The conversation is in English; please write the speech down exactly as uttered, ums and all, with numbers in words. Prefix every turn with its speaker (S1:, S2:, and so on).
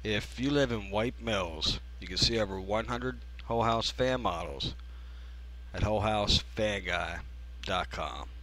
S1: If you live in White Mills, you can see over one hundred Whole House fan models at whole house fan guy dot com.